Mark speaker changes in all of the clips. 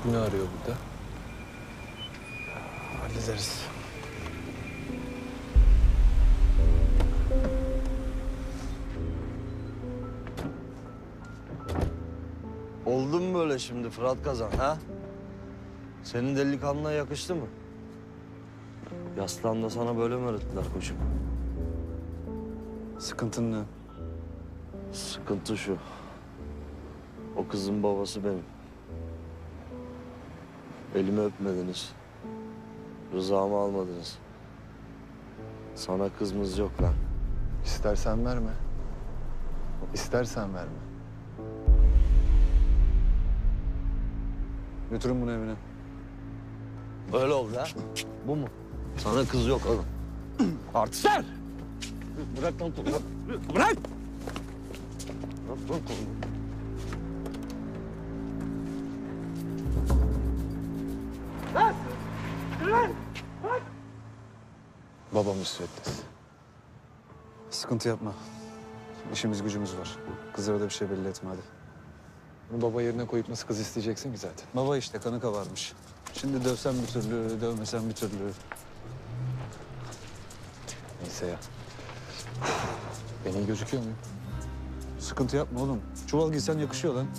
Speaker 1: Ne arıyor burada?
Speaker 2: Hallederiz.
Speaker 3: Oldu mu böyle şimdi Fırat Kazan ha? Senin delikanlına yakıştı mı? Yaslan da sana böyle mi öğrettiler koçum?
Speaker 2: Sıkıntın ne?
Speaker 3: Sıkıntı şu. O kızın babası benim. Elimi öpmediniz. Rızamı almadınız. Sana kızımız yok lan.
Speaker 2: İstersen verme. İstersen verme. Götürün bunu evine.
Speaker 3: Öyle oldu ha? Bu mu? Sana kız yok oğlum.
Speaker 1: Artistler!
Speaker 3: Bırak lan kolumu.
Speaker 1: Bırak!
Speaker 3: Bırak lan kolumu.
Speaker 2: Babam müsveddet. Sıkıntı yapma. İşimiz gücümüz var. Kızlara da bir şey belli etme hadi.
Speaker 1: Bunu baba yerine koyup nasıl kız isteyeceksin ki zaten?
Speaker 2: Baba işte kanı kavarmış. Şimdi dövsem bir türlü, dövmesem bir türlü.
Speaker 1: Neyse ya. Ben iyi gözüküyor muyum?
Speaker 2: Sıkıntı yapma oğlum. Çuval giysen yakışıyor lan.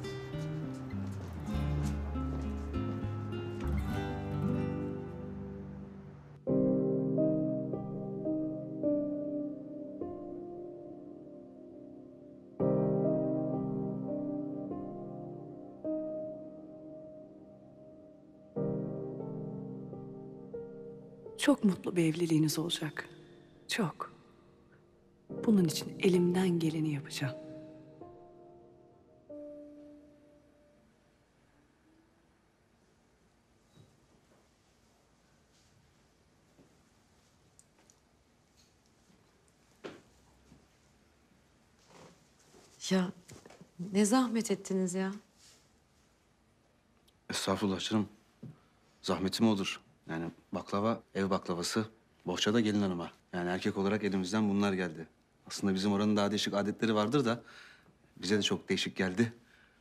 Speaker 4: Çok mutlu bir evliliğiniz olacak. Çok. Bunun için elimden geleni yapacağım.
Speaker 5: Ya ne zahmet ettiniz ya.
Speaker 6: Estağfurullah canım. Zahmetim olur. Yani baklava, ev baklavası, bohça da gelin hanıma. Yani erkek olarak elimizden bunlar geldi. Aslında bizim oranın daha değişik adetleri vardır da bize de çok değişik geldi.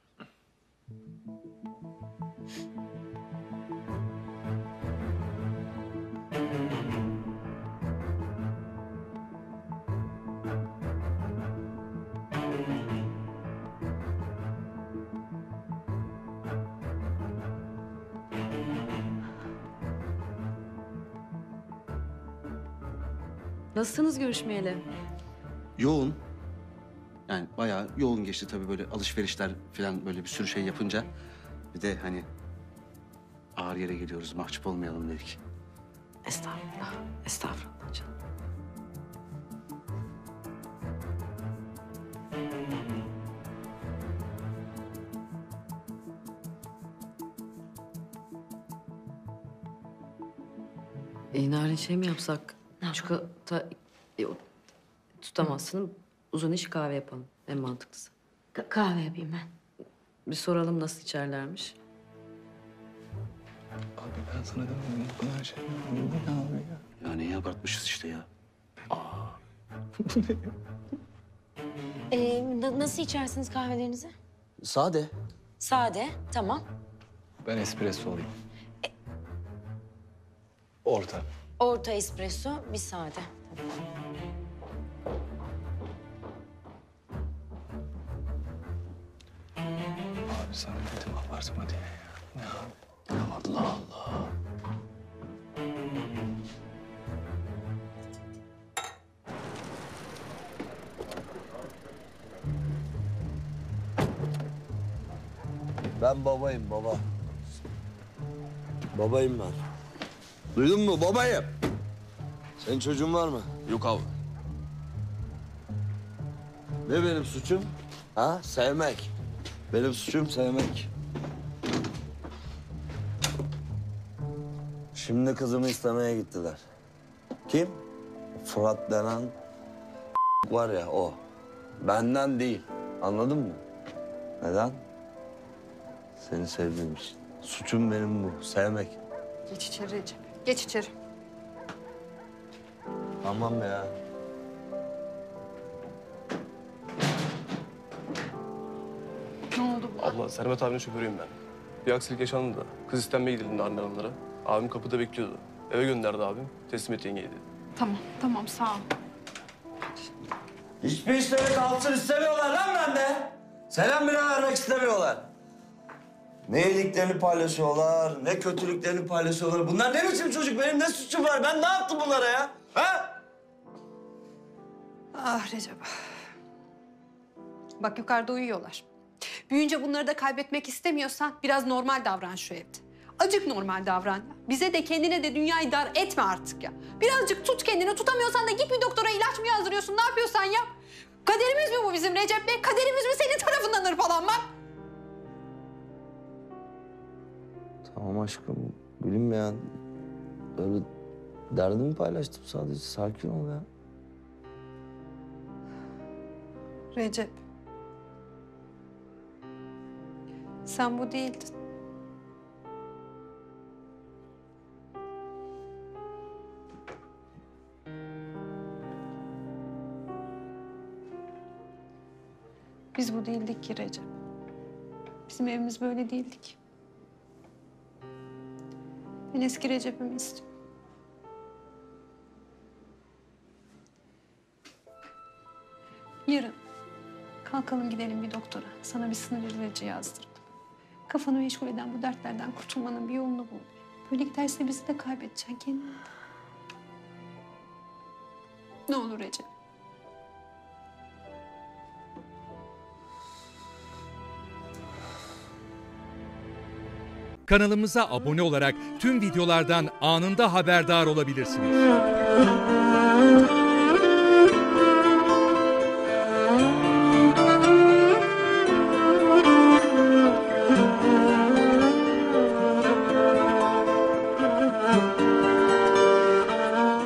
Speaker 5: Nasılsınız görüşmeyeli?
Speaker 6: Yoğun. Yani bayağı yoğun geçti tabii böyle alışverişler falan böyle bir sürü şey yapınca. Bir de hani ağır yere geliyoruz, mahcup olmayalım dedik.
Speaker 5: Estağfurullah. Estağfurullah canım. Narin şey mi yapsak? Çikolata tutamazsın. Uzun iş kahve yapalım. En mantıklısı.
Speaker 7: Kahve yapayım ben.
Speaker 5: Bir soralım nasıl içerlermiş.
Speaker 1: Abi ben sana demedim bu kadar şey yapmayayım abi ya.
Speaker 6: Ya neyi abartmışız işte ya.
Speaker 7: Nasıl içersiniz kahvelerinizi?
Speaker 6: Sade.
Speaker 7: Sade, tamam.
Speaker 1: Ben espresso alayım. Orta.
Speaker 7: Orta espresso, bir sade.
Speaker 1: Abi sana dedim abartma diye ya. Ne abi? Ya Allah Allah.
Speaker 3: Ben babayım baba. Babayım ben. Duydun mu babayım? Senin çocuğun var mı?
Speaker 1: Yok abi.
Speaker 3: Ne benim suçum? Ha? Sevmek. Benim suçum sevmek. Şimdi kızımı istemeye gittiler. Kim? Fırat denen var ya o. Benden değil. Anladın mı? Neden? Seni sevdiğim için. Suçum benim bu. Sevmek.
Speaker 8: Geç içeri Recep. Geç içeri.
Speaker 3: Tamam ya.
Speaker 8: Ne oldu bu?
Speaker 9: Abla Servet abinin şoförüyüm ben.
Speaker 1: Bir aksilik yaşandı da. Kız istenmeye gidildi Narin Hanımlara. Abim kapıda bekliyordu. Eve gönderdi abim. Teslim et yengeyi dedi.
Speaker 8: Tamam, tamam sağ ol.
Speaker 3: Hiçbir işleri kalsın istemiyorlar lan bende. Selam bile vermek istemiyorlar. Ne iyiliklerini paylaşıyorlar, ne kötülüklerini paylaşıyorlar. Bunlar ne biçim çocuk? Benim ne suçum var? Ben ne yaptım bunlara ya? Ha?
Speaker 8: Ah Recep. Bak yukarıda uyuyorlar. Büyüyünce bunları da kaybetmek istemiyorsan biraz normal davran şu evde. Acık normal davran ya. Bize de kendine de dünyayı dar etme artık ya. Birazcık tut kendini. Tutamıyorsan da git bir doktora ilaç mı yazdırıyorsun? Ne yapıyorsan yap. Kaderimiz mi bu bizim Recep Bey? Kaderimiz mi senin tarafından hırpalanmak?
Speaker 3: Tamam aşkım, gülüm ya. Öyle derdimi paylaştım sadece. Sakin ol ya.
Speaker 8: Recep. Sen bu değildin. Biz bu değildik ki Recep. Bizim evimiz böyle değildi ki. Ben eski Recep'imi istiyorum. Yarın kalkalım gidelim bir doktora. Sana bir sinir ilacı yazdıralım. Kafanı meşgul eden bu dertlerden kurtulmanın bir yolunu bul. Böyle giderse bizi de kaybedeceksin kendini. Ne olur Recep.
Speaker 9: Kanalımıza abone olarak tüm videolardan anında haberdar olabilirsiniz.